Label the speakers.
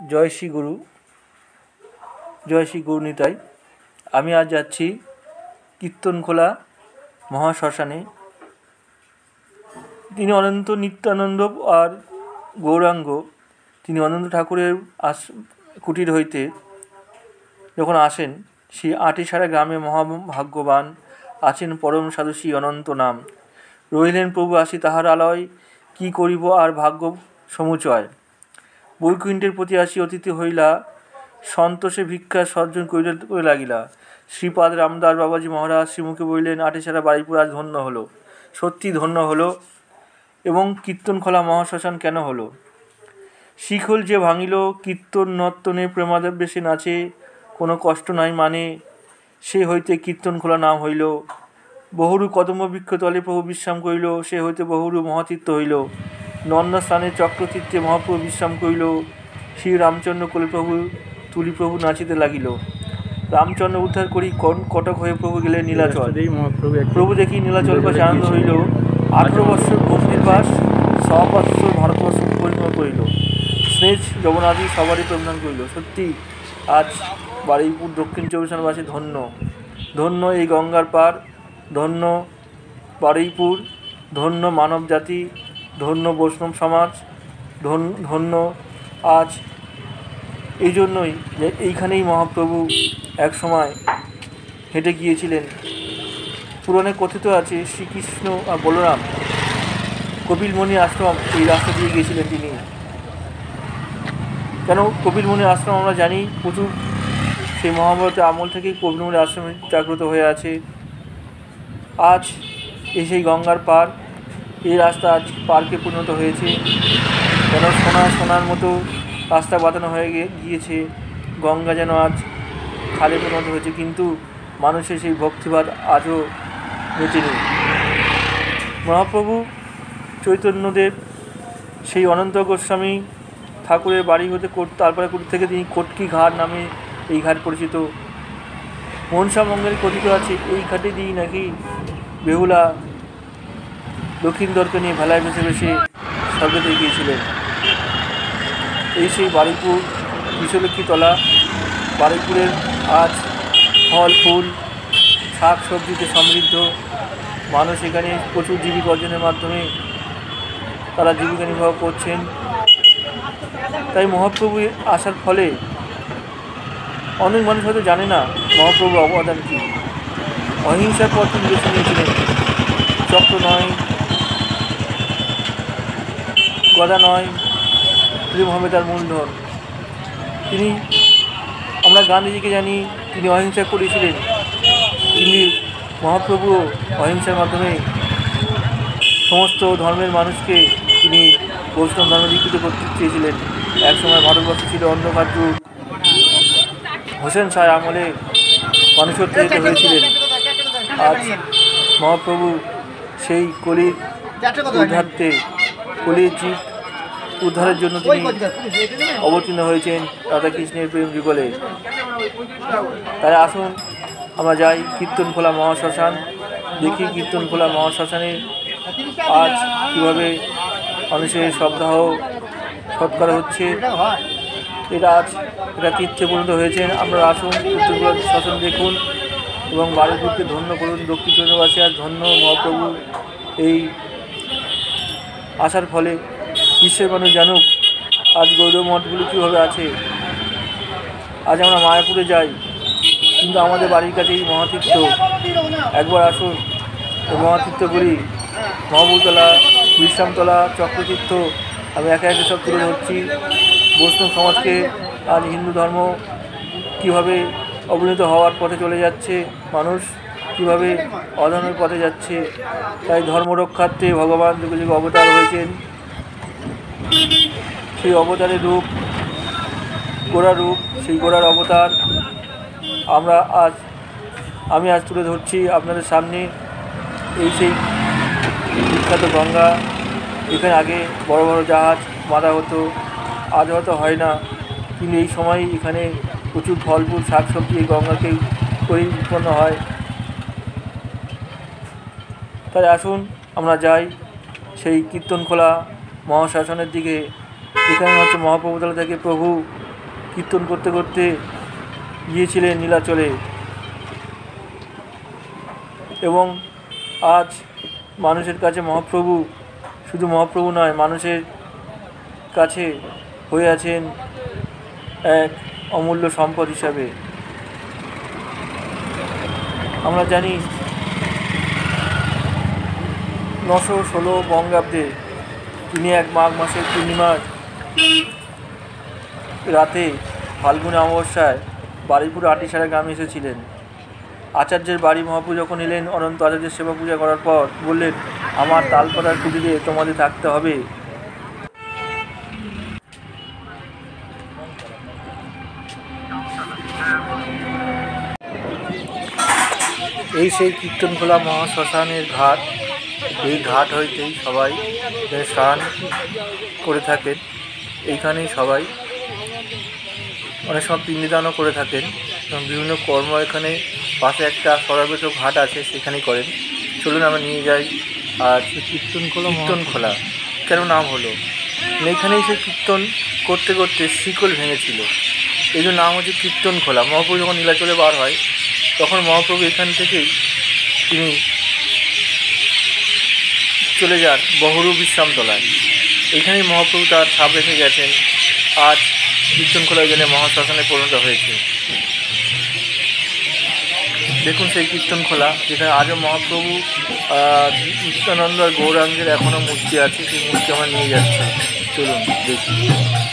Speaker 1: জয় শ্রী গুরু, জয় শ্রী গৌরনিতাই। আমি আজ যাচ্ছি কীর্তনখোলা মহাশ্মশানে। তিনি অনন্ত নিত্যানন্দ আর গৌরাঙ্গ। তিনি অনন্ত ঠাকুরের কুটির হইতে যখন আসেন, সেই আটিসারা গ্রামে মহাভাগ্যবান আছেন পরম সাধু শ্রী অনন্ত নাম। রহিলেন প্রভু আসি তাহার আলয়, কি করিব আর ভাগ্য সমুচয়। বৈকুণ্ঠের প্রতি আসি অতিথি হইলা, সন্তোষে ভিক্ষা সর্জন করিতে লাগিলা। শ্রীপাদ রামদাস বাবাজি মহারাজ শ্রীমুখে বলিলেন, আটিসারা বারুইপুর আজ ধন্য হলো, সত্যি ধন্য হলো। এবং কীর্তনখোলা মহাশ্মশান কেন হলো? শিখল যে ভাঙিল, কীর্তন নর্তনে প্রেমাদেব বেশে নাচে, কোনো কষ্ট নাই মানে, সে হইতে কীর্তনখোলা নাম হইল। বহুরু কদম্ব বৃক্ষতলে প্রভু বিশ্রাম করিল, সে হইতে বহুরু মহাতীর্থ হইল। নন্দস্থানে চক্রতীর্থে মহাপ্রভু বিশ্রাম করিল, শ্রী রামচন্দ্র কোলে প্রভু তুলি প্রভু নাচিতে লাগিল। রামচন্দ্র উদ্ধার করি কটক হয়ে প্রভু গেলে নীলাচল। প্রভু দেখি নীলাচল পাশে আনন্দ হইল, 18 বৎসর বন্দিরবাস, 100 বৎসর ভারতবর্ষ পরিক্রমা করিল। স্নেহ যবনাদি সবারই প্রদান করিল। সত্যি আজ বারুইপুর দক্ষিণ 24 পরগনাবাসী ধন্য, ধন্য এই গঙ্গার পার, ধন্য বারুইপুর, ধন্য মানব জাতি, ধন্য বৈষ্ণব সমাজ, ধন্য আজ এই জন্যই যে এইখানেই মহাপ্রভু এক সময় হেঁটে গিয়েছিলেন। পুরাণে কথিত আছে শ্রীকৃষ্ণ আর বলরাম কপিলমুনি আশ্রম এই রাস্তা দিয়ে গিয়েছিলেন তিনি। কেন কপিলমুনি আশ্রম আমরা জানি প্রচুর সেই মহাভারতের আমল থেকেই কপিলমুনি আশ্রম জাগ্রত হয়ে আছে। আজ এই সেই গঙ্গার পার, এই রাস্তা আজ পার্কে পরিণত হয়েছে। যেন সোনার মতো রাস্তা বাঁধানো হয়ে গিয়েছে। গঙ্গা যেন আজ খালে পরিণত হয়েছে, কিন্তু মানুষের সেই ভক্তিবাদ আজও মেটেনি। মহাপ্রভু চৈতন্যদেব সেই অনন্ত গোস্বামী ঠাকুরের বাড়ি হতে তারপরে কুটির থেকে তিনি কটকি ঘাট নামে এই ঘাট পরিচিত। মনসা মঙ্গলে কথিত আছে এই ঘাটে দিয়ে নাকি বেহুলা লক্ষিন্দরকে নিয়ে ভেলায় ভেসে ভেসে স্বর্গতে গিয়েছিলেন। এই সেই বারুইপুর বিশ্বলক্ষ্মীতলা। বারুইপুরের আজ ফল ফুল শাক সবজিতে সমৃদ্ধ। মানুষ এখানে প্রচুর জীবিকা অর্জনের মাধ্যমে তারা জীবিকা নির্বাহ করছেন। তাই মহাপ্রভু আসার ফলে অনেক মানুষ হয়তো জানে না মহাপ্রভুর অবদান কী। অহিংসার পথ তিনি বেছে নিয়েছিলেন। চক্র নয়, গদা নয়, প্রেম হবে তার মূলধন। তিনি, আমরা গান্ধীজিকে জানি তিনি অহিংসা করেছিলেন, তিনি মহাপ্রভুও অহিংসার মাধ্যমে সমস্ত ধর্মের মানুষকে তিনি বৈষ্ণব ধর্মে দীক্ষিত করতে চেয়েছিলেন। একসময় ভারতবর্ষে ছিল অন্ধকার যুগ। হোসেন শাহ আমলে মানুষ অত্যাচারিত হয়েছিলেন। আজ মহাপ্রভু সেই কলির উদ্ধার্থে, কলির জীব উদ্ধারের জন্য তিনি অবতীর্ণ হয়েছেন রাধাকৃষ্ণের প্রেম যুগলে। তাই আসুন আমরা যাই কীর্তনখোলা মহাশ্মশান, দেখি কীর্তনখোলা মহাশ্মশানে আজ কীভাবে মানুষের সপ্তাহ সৎকার হচ্ছে। এটা তীর্থে পরিণত হয়েছেন। আপনারা আসুন কীর্তনখোলা শ্মশান দেখুন এবং বারুইপুরকে ধন্য করুন। দক্ষিণ চন্দ্রবাসী আজ ধন্য মহাপ্রভু এই আসার ফলে বিশ্বের মানুষ জানুক আজ গৌরব মঠগুলো কীভাবে আছে। আজ আমরা মায়াপুরে যাই, কিন্তু আমাদের বাড়ির কাছে এই মহাতীর্থ। একবার আসুন এই মহাতীর্থগুলি, মহাবুতলা, বিশ্রামতলা, চক্রতীর্থ, আমি একে একে সব তুলে ধরছি। বৈষ্ণব সমাজকে আজ হিন্দু ধর্ম কীভাবে অবনীত হওয়ার পথে চলে যাচ্ছে, মানুষ কীভাবে অধর্মের পথে যাচ্ছে। তাই ধর্ম রক্ষার্থে ভগবান যুগে যুগে অবতার হয়েছেন। সেই অবতারের রূপ গোড়া রূপ, সেই গোড়ার অবতার আমি আজ তুলে ধরছি আপনাদের সামনে। এই সেই বিখ্যাত গঙ্গা। এখানে আগে বড় বড় জাহাজ বাঁধা হতো, আজ হয়তো হয় না, কিন্তু এই সময় এখানে প্রচুর ফল ফুল শাক সবজি এই গঙ্গাকে করেই উৎপন্ন হয়। তাই আসুন আমরা যাই সেই কীর্তনখোলা মহাশ্মশানের দিকে। এখানে হচ্ছে মহাপ্রভুতলা থেকে প্রভু কীর্তন করতে করতে গিয়েছিলেন নীলাচলে। এবং আজ মানুষের কাছে মহাপ্রভু, শুধু মহাপ্রভু নয়, মানুষের কাছে হয়ে আছেন এক অমূল্য সম্পদ হিসাবে। আমরা জানি 916 বঙ্গাব্দে তিনি এক মাঘ মাসের পূর্ণিমার রাতে ফাল্গুন অমাবস্যায় বারুইপুর আটিসারা গ্রামে এসেছিলেন। আচার্যের বাড়ি মহাপ্রভু যখন এলেন, অনন্ত আচার্যের সেবা পূজা করার পর বললেন, আমার তালপাতার কুটিরে তোমাদের থাকতে হবে। এই সেই কীর্তনখোলা মহাশ্মশানের ঘাট। এই ঘাট হইতেই সবাই স্নান করে থাকেন। এইখানেই সবাই অনেক সময় পিণ্ডদানও করে থাকেন এবং বিভিন্ন কর্ম এখানে পাশে একটা সরবেশ ঘাট আছে, সেখানেই করেন। চলুন আমরা নিয়ে যাই। আর কীর্তনখোলা কেন নাম হলো, এইখানেই সে কীর্তন করতে করতে শিকল ভেঙেছিল, এই জন্য নাম হচ্ছে কীর্তনখোলা। মহাপ্রভু যখন নীলাচলে বার হয় তখন মহাপ্রভু এখান থেকেই তিনি চলে যান বহুরূপ বিশ্রামতলায়। এইখানেই মহাপ্রভু তার ছাপ রেখে গেছেন। আজ কীর্তনখোলা জেনে মহাশ্মশানে পরিণত হয়েছে। দেখুন সেই কীর্তনখোলা, যেখানে আজও মহাপ্রভু নিত্যানন্দ আর গৌরাঙ্গের এখনও মূর্তি আছে। সেই মূর্তি আমরা নিয়ে যাচ্ছি, চলুন দেখি।